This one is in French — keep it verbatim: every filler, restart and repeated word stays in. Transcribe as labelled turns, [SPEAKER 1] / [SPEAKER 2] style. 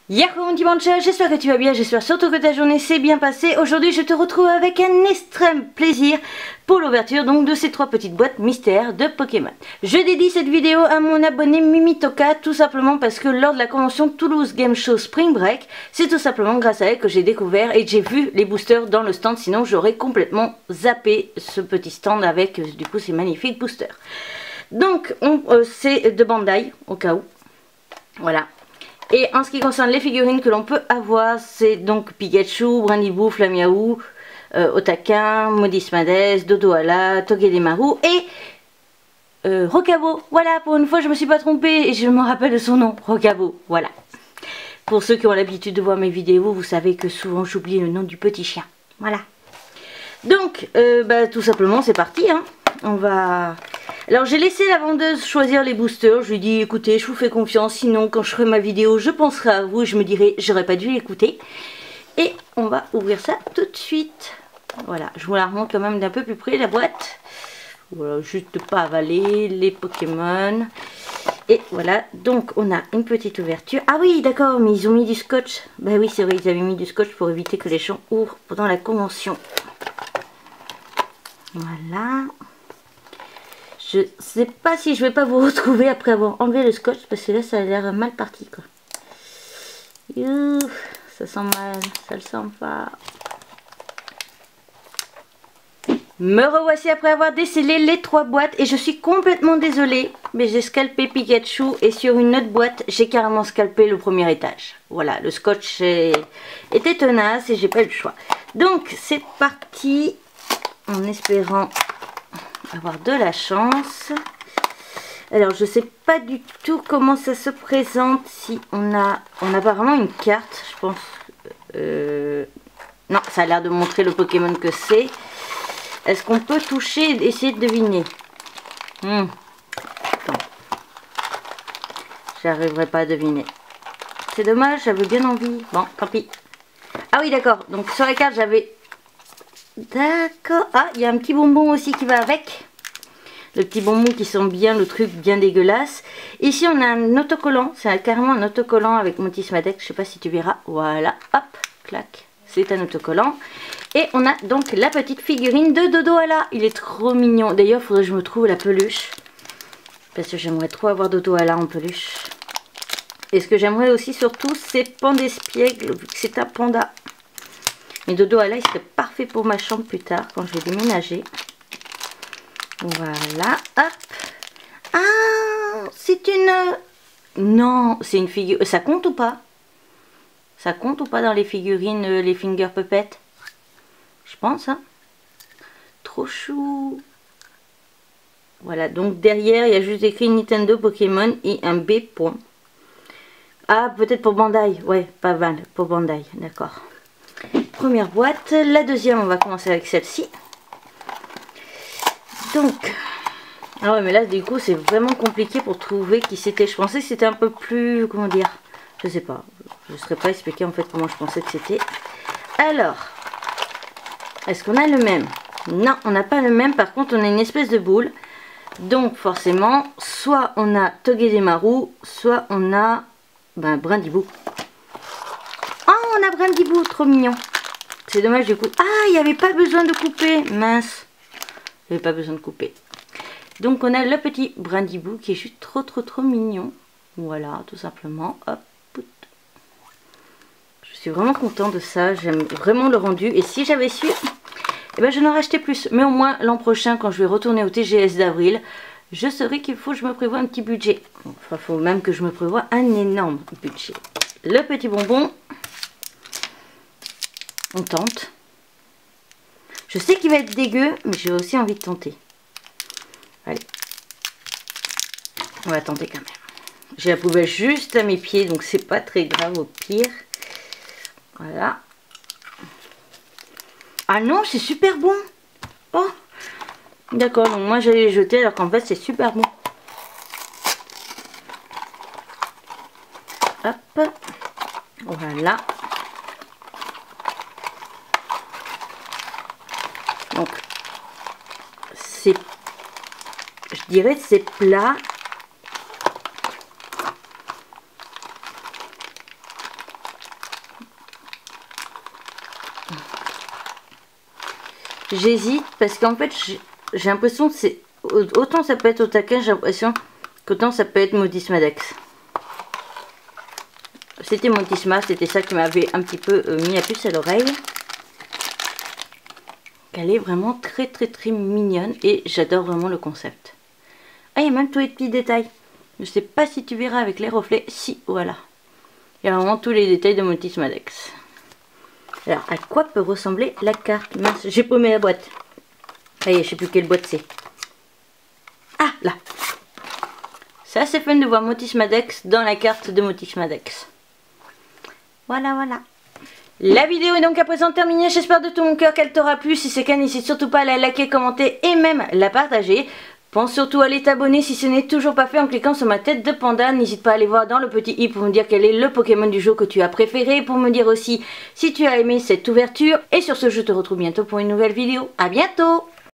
[SPEAKER 1] Yahoo mon dimanche, j'espère que tu vas bien, j'espère surtout que ta journée s'est bien passée. Aujourd'hui je te retrouve avec un extrême plaisir pour l'ouverture donc de ces trois petites boîtes mystères de Pokémon. Je dédie cette vidéo à mon abonné Mimitoka, tout simplement parce que lors de la convention Toulouse Game Show Spring Break, c'est tout simplement grâce à elle que j'ai découvert et que j'ai vu les boosters dans le stand, sinon j'aurais complètement zappé ce petit stand avec euh, du coup ces magnifiques boosters. Donc euh, c'est de Bandai au cas où, voilà. Et en ce qui concerne les figurines que l'on peut avoir, c'est donc Pikachu, Brindibou, Flamiaou, euh, Otakin, Modismades, Dodoala, Togedemaru et euh, Rokabo. Voilà, pour une fois je me suis pas trompée et je me rappelle de son nom, Rokabo, voilà. Pour ceux qui ont l'habitude de voir mes vidéos, vous savez que souvent j'oublie le nom du petit chien, voilà. Donc, euh, bah, tout simplement c'est parti, hein. On va... Alors j'ai laissé la vendeuse choisir les boosters, je lui ai dit écoutez je vous fais confiance, sinon quand je ferai ma vidéo je penserai à vous et je me dirai j'aurais pas dû l'écouter. Et on va ouvrir ça tout de suite. Voilà, je vous la remonte quand même d'un peu plus près la boîte. Voilà, juste pas avaler les Pokémon. Et voilà, donc on a une petite ouverture. Ah oui d'accord, mais ils ont mis du scotch. Bah oui c'est vrai, ils avaient mis du scotch pour éviter que les gens ouvrent pendant la convention. Voilà. Je sais pas si je vais pas vous retrouver après avoir enlevé le scotch parce que là ça a l'air mal parti quoi. Youh, ça sent mal, ça le sent pas. Me revoici après avoir décellé les trois boîtes et je suis complètement désolée, mais j'ai scalpé Pikachu et sur une autre boîte j'ai carrément scalpé le premier étage. Voilà, le scotch est... était tenace et j'ai pas eu le choix. Donc c'est parti en espérant avoir de la chance. Alors je sais pas du tout comment ça se présente, si on a on a apparemment une carte je pense, euh, non ça a l'air de montrer le Pokémon que c'est. Est-ce qu'on peut toucher et essayer de deviner? hmm. J'arriverai pas à deviner, c'est dommage, j'avais bien envie. Bon tant pis. Ah oui d'accord, donc sur la carte j'avais... D'accord. Ah, il y a un petit bonbon aussi qui va avec. Le petit bonbon qui sent bien le truc bien dégueulasse. Ici, on a un autocollant. C'est carrément un autocollant avec Modismades. Je sais pas si tu verras. Voilà. Hop. Clac. C'est un autocollant. Et on a donc la petite figurine de Dodoala. Il est trop mignon. D'ailleurs, il faudrait que je me trouve la peluche. Parce que j'aimerais trop avoir Dodoala en peluche. Et ce que j'aimerais aussi surtout, c'est Pandespiègle, vu que c'est un panda. Mais Dodoala, il serait parfait pour ma chambre plus tard, quand je vais déménager. Voilà, hop. Ah, c'est une... Non, c'est une figure... Ça compte ou pas? Ça compte ou pas dans les figurines, les finger puppets? Je pense, hein. Trop chou. Voilà, donc derrière, il y a juste écrit Nintendo Pokémon et un B point. Ah, peut-être pour Bandai. Ouais, pas mal, pour Bandai, d'accord. Première boîte, la deuxième on va commencer avec celle-ci. Donc, ah ouais mais là du coup c'est vraiment compliqué pour trouver qui c'était. Je pensais que c'était un peu plus, comment dire, je sais pas, je ne saurais pas expliquer en fait comment je pensais que c'était. Alors, est-ce qu'on a le même? Non, on n'a pas le même, par contre on a une espèce de boule. Donc forcément, soit on a Togedemaru, soit on a ben, Brindibou. Oh, on a Brindibou, trop mignon. C'est dommage du coup. Ah, il n'y avait pas besoin de couper. Mince. Il n'y avait pas besoin de couper. Donc on a le petit Brindibou qui est juste trop trop trop mignon. Voilà, tout simplement. Hop. Je suis vraiment contente de ça. J'aime vraiment le rendu. Et si j'avais su, eh ben, je n'aurais acheté plus. Mais au moins l'an prochain, quand je vais retourner au T G S d'avril, je saurai qu'il faut que je me prévoie un petit budget. Enfin, il faut même que je me prévoie un énorme budget. Le petit bonbon. On tente. Je sais qu'il va être dégueu, mais j'ai aussi envie de tenter. Allez. On va tenter quand même. J'ai la poubelle juste à mes pieds, donc c'est pas très grave au pire. Voilà. Ah non, c'est super bon. Oh. D'accord, donc moi j'allais les jeter alors qu'en fait c'est super bon. Hop. Voilà. Donc, c'est, je dirais, c'est plat. j'hésite parce qu'en fait j'ai l'impression que c'est autant ça peut être au taquin, j'ai l'impression qu'autant ça peut être Motisma Dex. C'était Motisma, c'était ça qui m'avait un petit peu euh, mis la puce à l'oreille. Elle est vraiment très très très mignonne et j'adore vraiment le concept. Ah, il y a même tous les petits détails. Je sais pas si tu verras avec les reflets. Si, voilà. Il y a vraiment tous les détails de Motisma Dex. Alors, à quoi peut ressembler la carte? Mince, j'ai paumé la boîte. Allez, je sais plus quelle boîte c'est. Ah, là. Ça, c'est fun de voir Motisma Dex dans la carte de Motisma Dex. Voilà, voilà. La vidéo est donc à présent terminée. J'espère de tout mon cœur qu'elle t'aura plu. Si c'est le cas, n'hésite surtout pas à la liker, commenter et même la partager. Pense surtout à aller t'abonner si ce n'est toujours pas fait en cliquant sur ma tête de panda. N'hésite pas à aller voir dans le petit i pour me dire quel est le Pokémon du jour que tu as préféré. Pour me dire aussi si tu as aimé cette ouverture. Et sur ce, je te retrouve bientôt pour une nouvelle vidéo. À bientôt!